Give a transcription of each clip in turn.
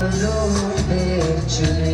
रोते चले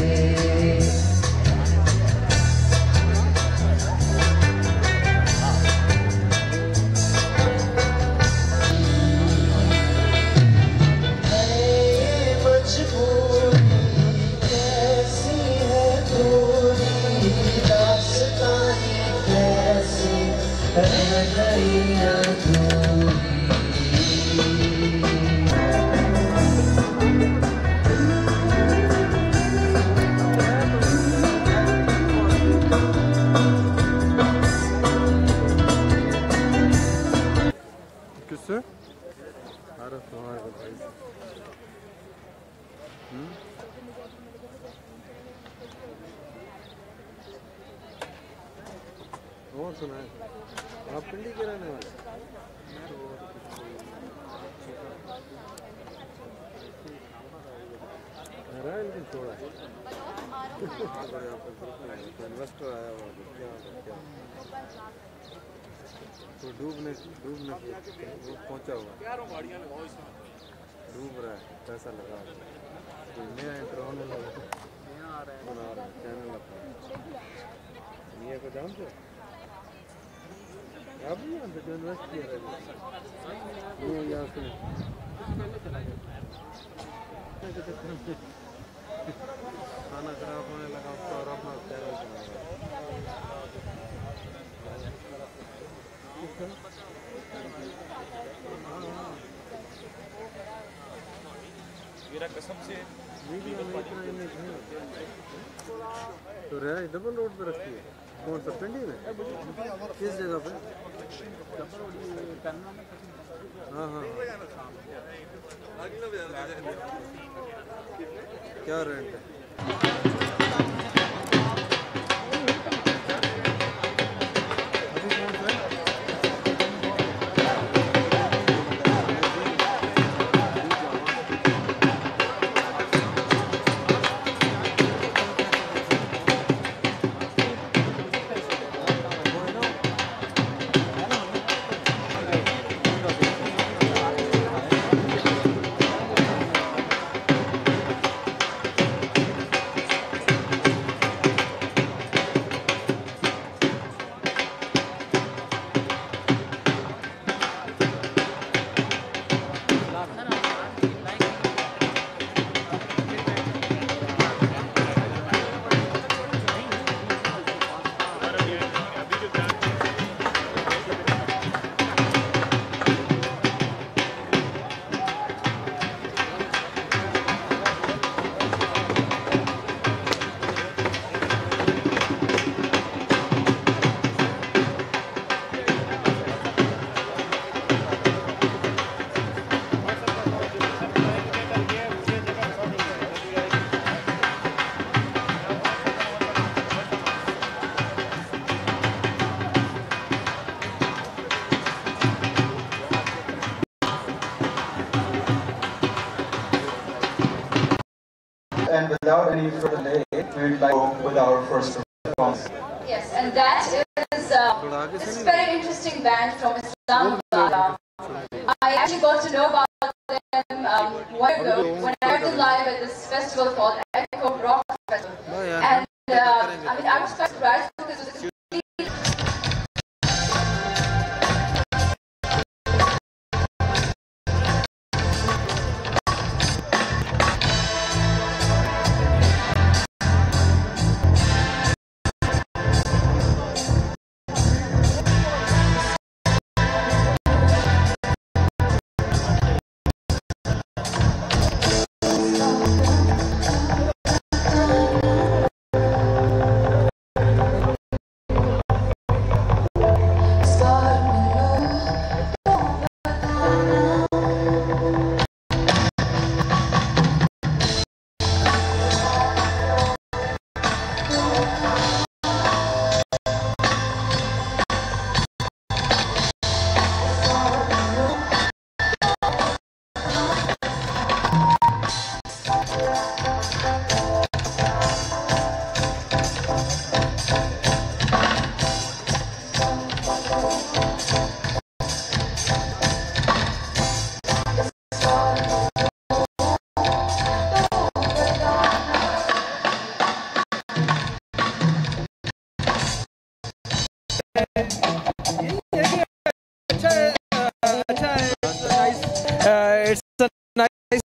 किससे? अरे तुम्हारे बताइए। और सुनाए आप पिंडी के रहने वाले? लेकिन छोड़ा इन्वेस्टर आया हुआ क्या तो डूबने वो पहुंचा हुआ डूब रहा है पैसा लगा तो नया एंटर होने लगा बना रहा है चैनल अपना मियाँ को जानते आप नहीं जानते जो इन्वेस्ट किया है वो यहाँ से खाना खराब होने लगा उसका और अपना चैनल मेरा कसम से तो रिहाइश डबल रोड पे रखी है कौन सा पिंडी में किस जगह पे? हाँ हाँ क्या रेंट है? And without any further delay, we would like to go with our first performance. Yes, and that is this very interesting band from Islamabad. I actually got to know about them one ago when I went live at this festival called Echo Rock Festival. And I mean, I was quite surprised because it was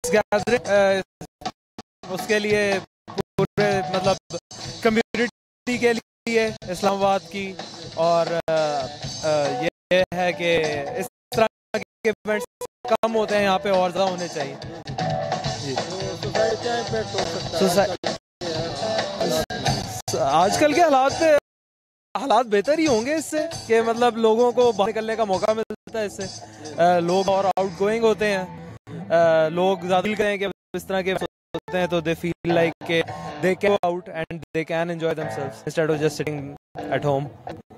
gathering उसके लिए पूरे मतलब community के लिए इस्लामाबाद की, और ये है कि इस तरह के इवेंट्स कम होते हैं यहाँ पे और ज़्यादा होने चाहिए जी। आजकल के हालात बेहतर ही होंगे इससे, कि मतलब लोगों को बाहर निकलने का मौका मिलता है इससे, लोग और आउट गोइंग होते हैं, लोग ज़्यादा फील करें कि इस तरह के होते हैं तो दे फील लाइक के they can go out and they can enjoy themselves instead of just sitting at home.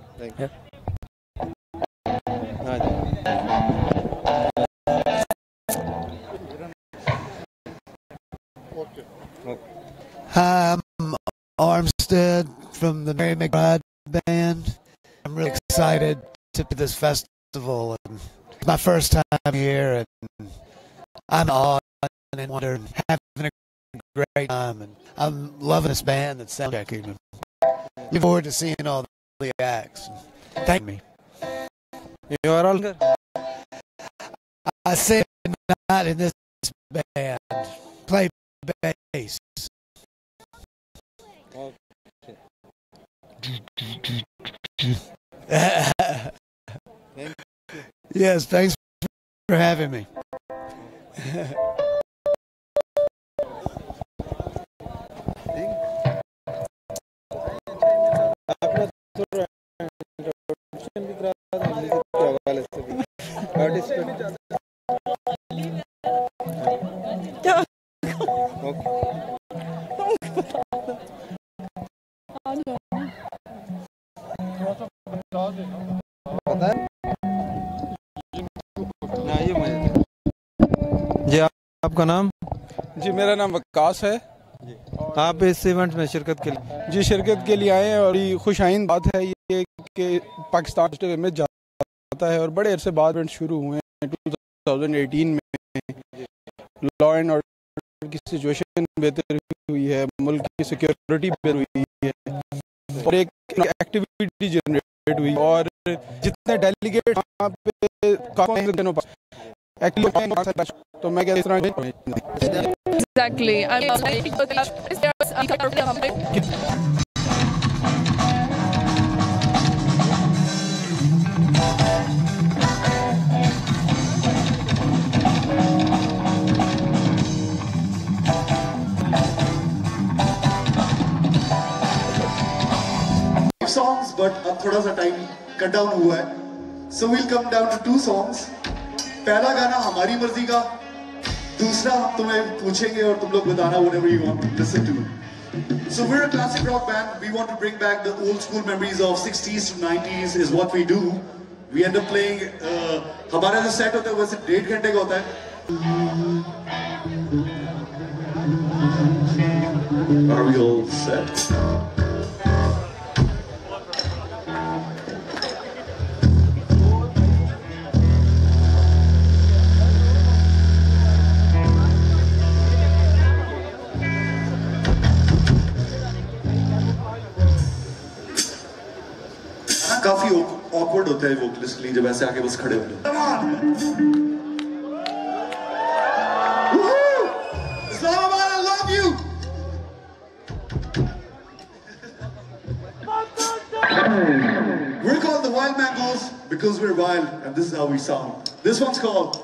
Hi, I'm Armstead from the Mary McBride Band. I'm really excited to do this festival, and it's my first time here, and I'm awed and wonder and having a great time, and I'm loving this band that's soundchecking. And looking forward to seeing all the acts. Thank me. You are all good. I say not in this band. Play bass. Yes, thanks for having me. जी आपका नाम? जी मेरा नाम वकास है। आप इस event में शिरकत के लिए? जी शिरकत के लिए आए हैं, और ये खुशाइन बात है ये कि पाकिस्तान में जाता है और बड़े अरसे बाद इवेंट शुरू हुए हैं 2018 में। लॉ एंड ऑर्डर की सिचुएशन बेहतर हुई है, मुल्क की सिक्योरिटी बेहतर हुई है और एक एक्टिविटी जनरेट हुई, और जितने डेलीगेट वहाँ पे तो मैं क्या इस तरह Exactly. songs, but अब थोड़ा सा टाइम कट डाउन हुआ है, so we'll come down to 2 songs. पहला गाना हमारी मर्जी का, दूसरा हम तुम्हें पूछेंगे और तुम लोग बताना whatever you want to listen to. So we're a classic rock band. We want to bring back the old school memories of 60s to 90s is what we do. We end up playing. हमारा जो set होता है वैसे 1.5 घंटे का होता है. Are we all set? काफी awkward होता है वोकलिस्ट के लिए जब ऐसे आके बस खड़े हो जाओ। Islamabad, I love you. We're called the Wild Mangoes because we're wild, and this is how we sound. This one's called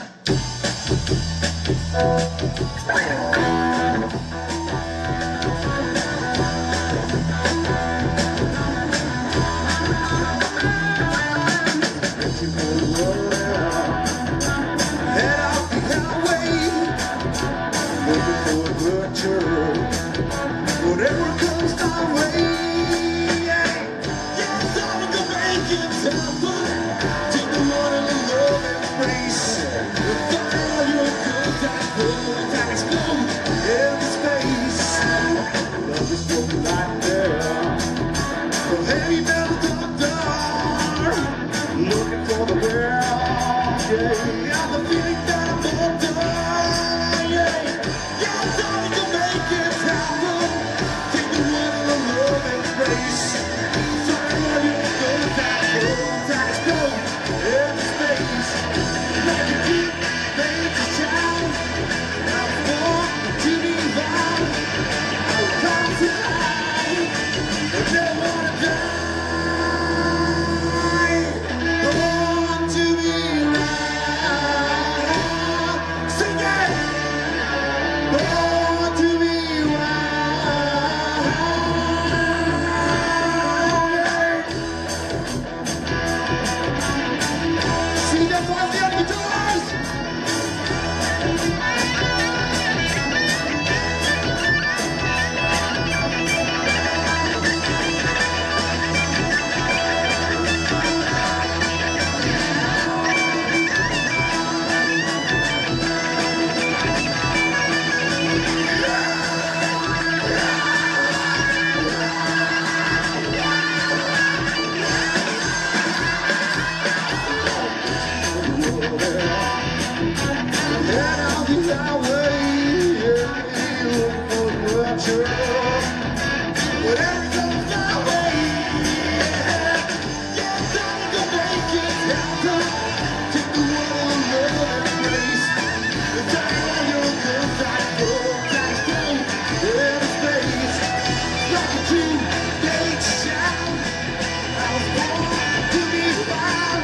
whatever comes my way, yeah, time to make it happen. Take the one in the love embrace. With all your good that explode in space. Love is what we like there. So heavy metal doctor, looking for the world, yeah, the feeling that I'm all done, yeah, time to make it happen. Take the one in the love embrace. Time to Whatever comes my way, yes, I'm gonna make it happen. Take the world and embrace. Take all your good times, stay in space. Like a two-day shot, I was born to be wild.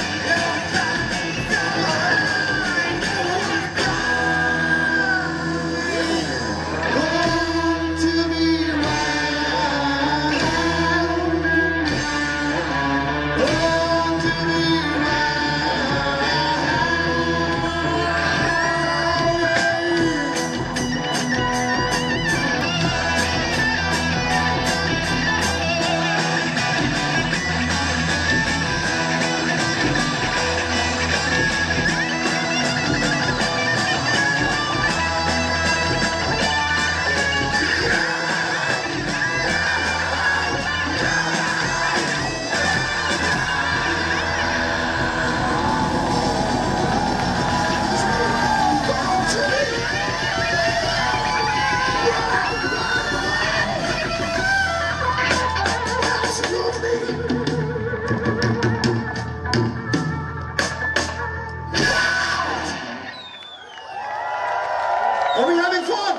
Are we having fun?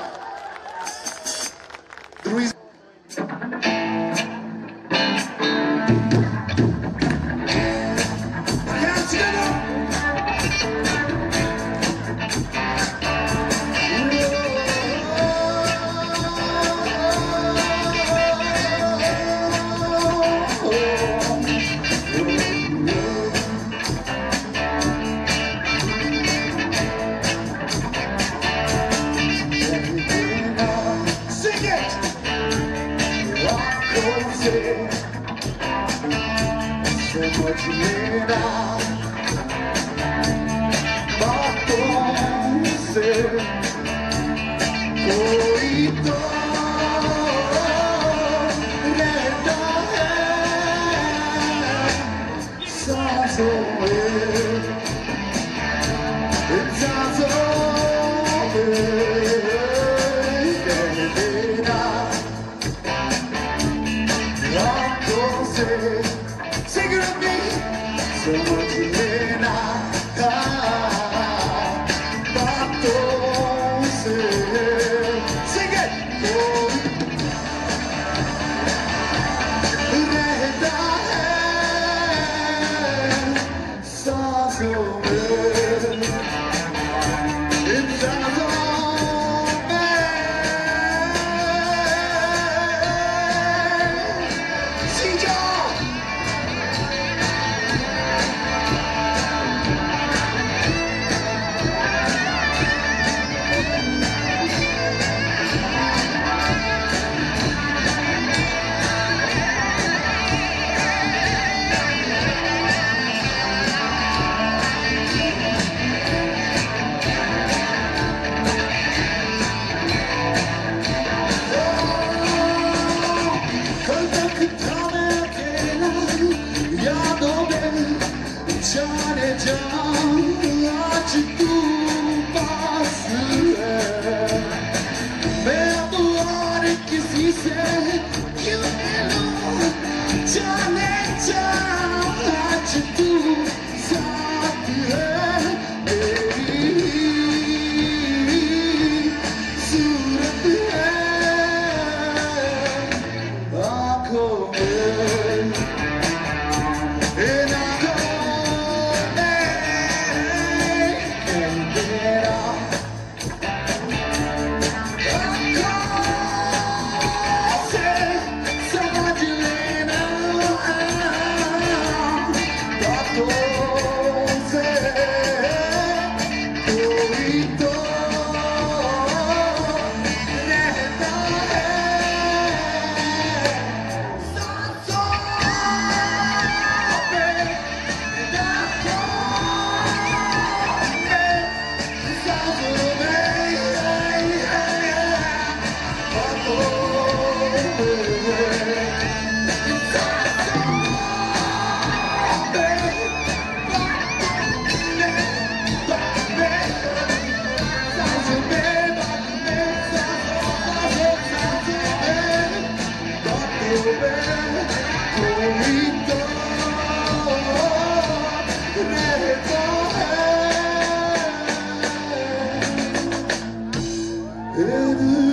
The reason hands together. Sing it! Rock on, so much laid out. Sing it with me. So much laid out. Sing it!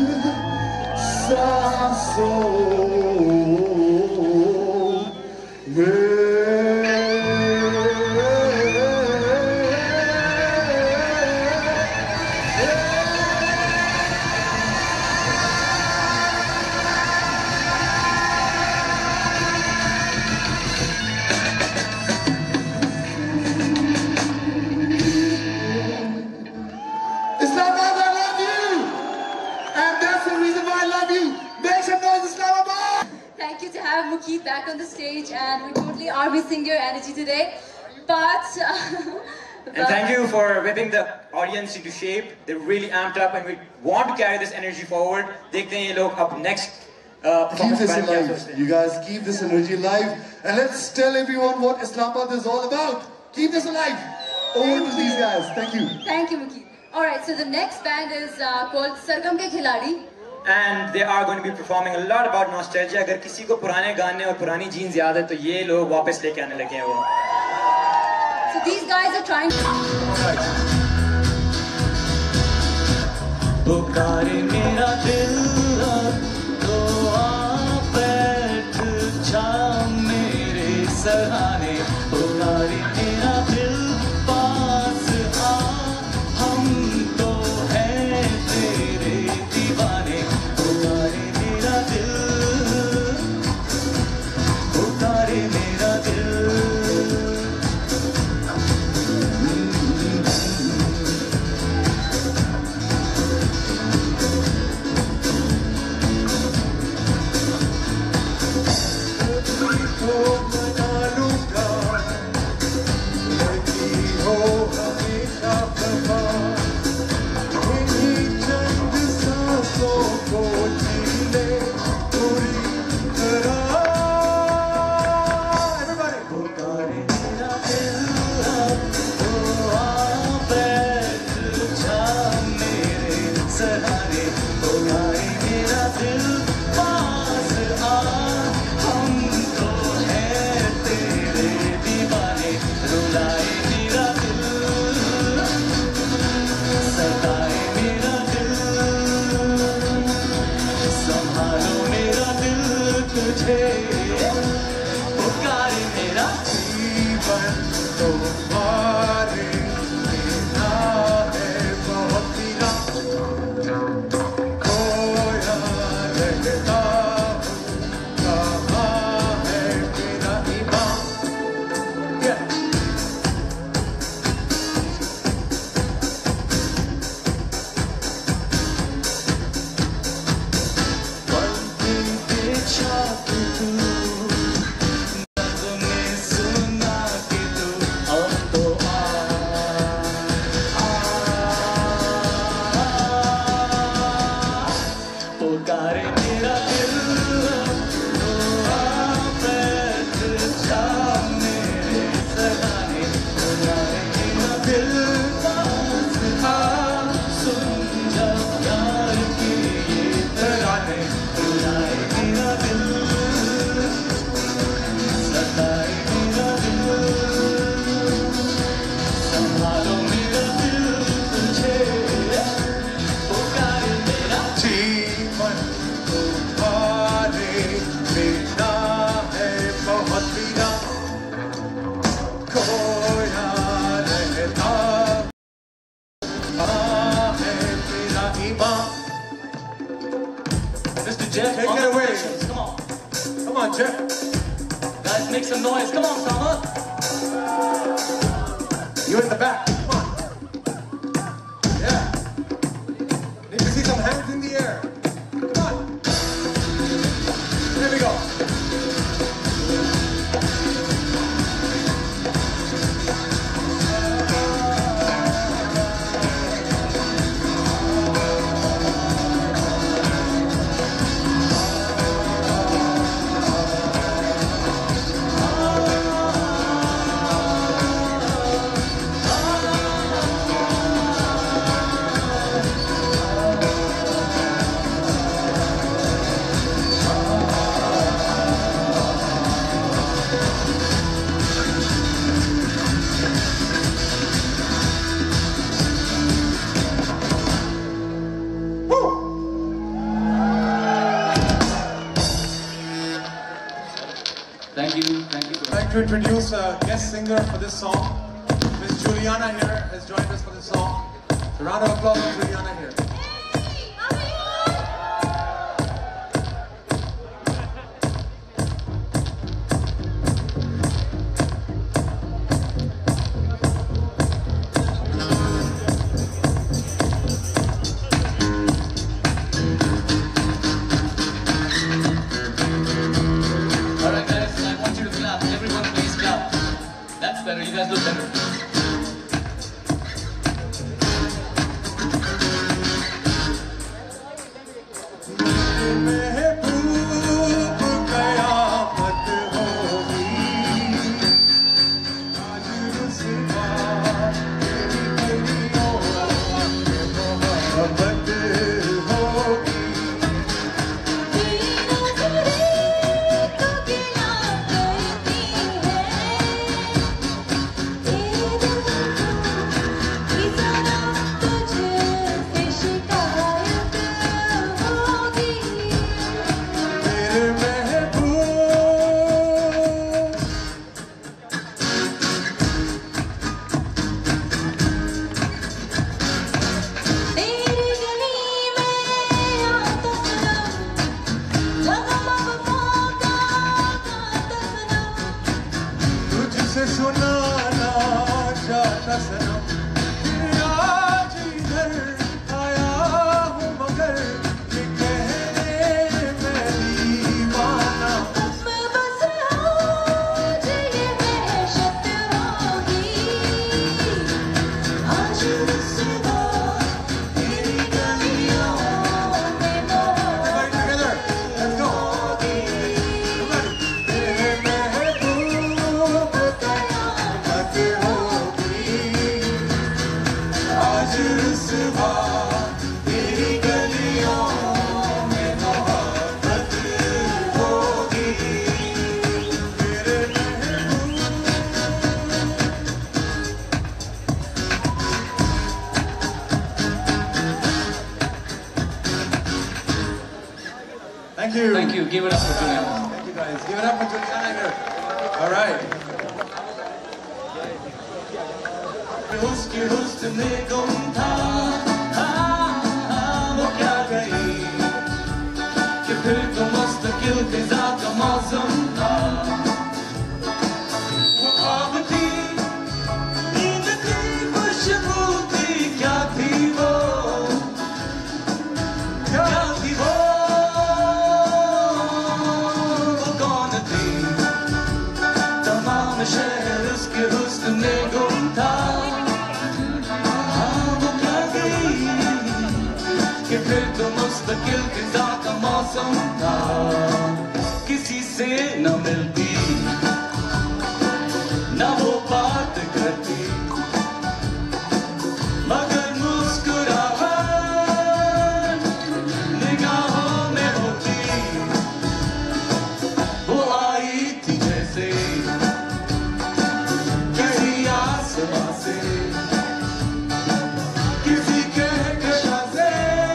Islamabad, I love you! And that's the reason why I love you. Make some noise, Islamabad! Thank you to have Mukeet back on the stage, and we totally are missing your energy today. But And thank you for whipping the audience into shape. They're really amped up and we want to carry this energy forward. Dekhte hain ye log up next Keep this performance alive. You guys keep this energy alive. And let's tell everyone what Islamabad is all about. Keep this alive. Over to these guys. Thank you. thank you, Mukeet. All right, so the next band is called Sargam Ke Khiladi. And they are going to be performing a lot about nostalgia. अगर किसी को पुराने गाने और पुरानी jeans याद है तो ये लोग वापस लेके आने लगे हैं वो. So these guys are trying to... पुकारे मेरा दिल तो आ बैठ जा मेरे सहारे पुकारे मेरा दिल पास आ हम तो हैं तेरे दीवाने पुकारे मेरा दिल पुकारे मेरा दिल Mr. Jeff, take it away. Come on. Come on, Jeff. Guys, make some noise. Come on, Sama. You in the back. Come on. Yeah. Need to see some hands in the air. Come on. There we go. Ah like to introduce a guest singer for this song. Miss Juliana here has joined us for this song. A round of applause for Juliana here. Alright guys, I want you to clap. Everyone please clap. That's better, you guys look better. तुझसे सुनाना चाहता सनम, आज इधर आया हूँ मगर ये कहने मैं दीवाना। Thank you. Thank you, give it up for Juliana. Thank you guys. Give it up for Juliana here. All right. उसकी हुस्न में गुम था, वो क्या गई कि फिर तो मुस्तकिल फिजा का मौसम था। वो ख्वाब थी, नींद थी, खुशबू थी, क्या थी वो, क्या थी वो कौन थी? तमाम शहर उसके हुस्न में गुम था। कि फिर तो मुस्तकिल फिजा का मौसम था। किसी से न मिलती, न वो बात करती, मगर मुस्कुराहट निगाहों में होती। वो आई थी जैसे किसी आसमां से, किसी कहकशां से,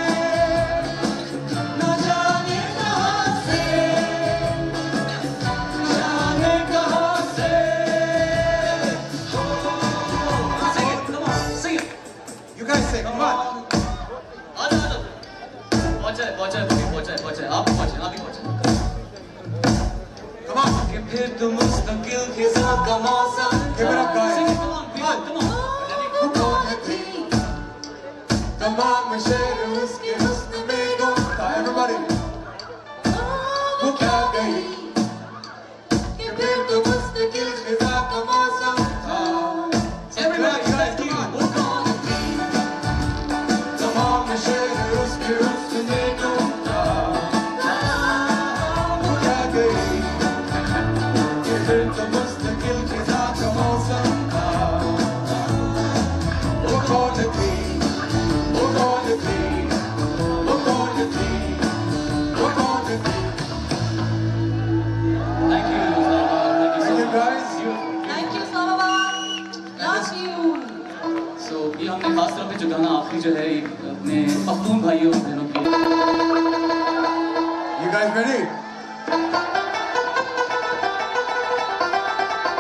फिर तो मुस्तकिल खिजा का मौसम। Give it up, guys. Come on. वो कौन थी? तमाम शहर उसके हुस्न में गुम था। Everybody. वो क्या गई कि फिर तो मुस्तकिल खिजा का मौसम था। Everybody, guys, come on. वो कौन थी? तमाम शहर उसके हुस्न में गुम था। वो क्या गई कि फिर तो मुस्तकिल खिजा का मौसम था। वो कौन थी? वो कौन थी? वो कौन थी? वो कौन थी? Thank you, Salva. Thank you, guys. Thank you, Salva. Love you. So, ये हमने खास तौर पे जो गाना आखिरी जो है ये अपने पख्तून भाइयों और बहनों के You guys ready?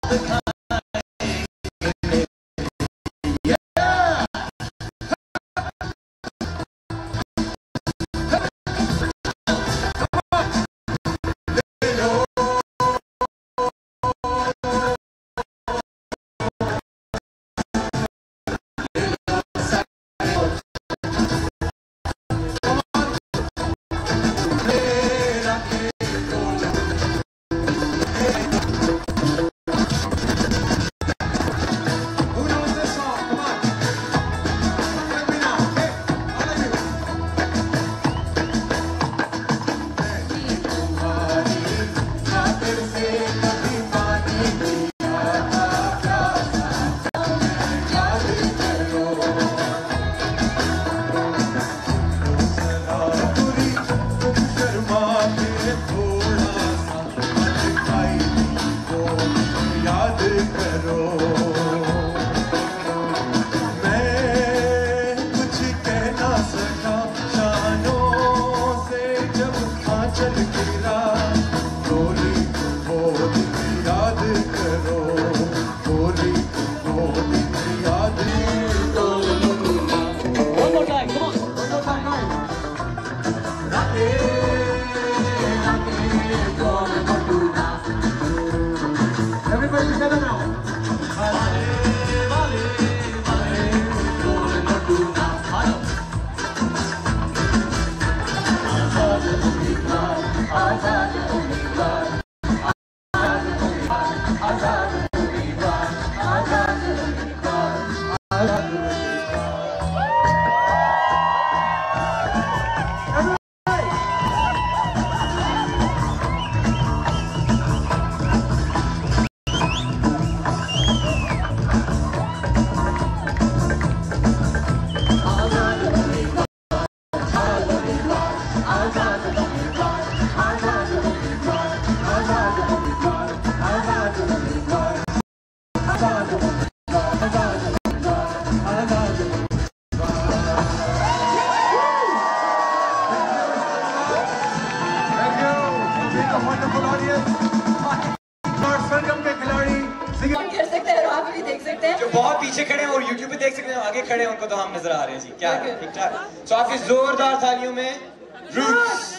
जो बहुत पीछे खड़े हैं और YouTube पे देख सकते हैं, आगे खड़े हैं उनको तो हम नजर आ रहे हैं जी। क्या ठीक ठाक? तो आपकी जोरदार तालियों में रूट्स।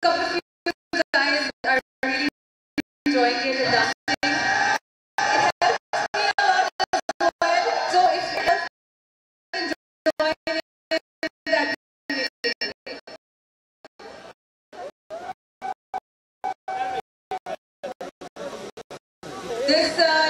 couple of you guys are really enjoying it and dancing. It helps me a lot as well. So if you guys enjoying it, that this